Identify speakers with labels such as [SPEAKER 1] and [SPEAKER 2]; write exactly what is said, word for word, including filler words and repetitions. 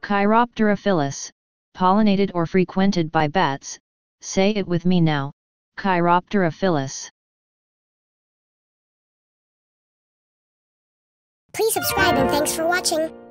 [SPEAKER 1] Chiropterophilous, pollinated or frequented by bats. Say it with me now, chiropterophilous.
[SPEAKER 2] Please subscribe and thanks for watching.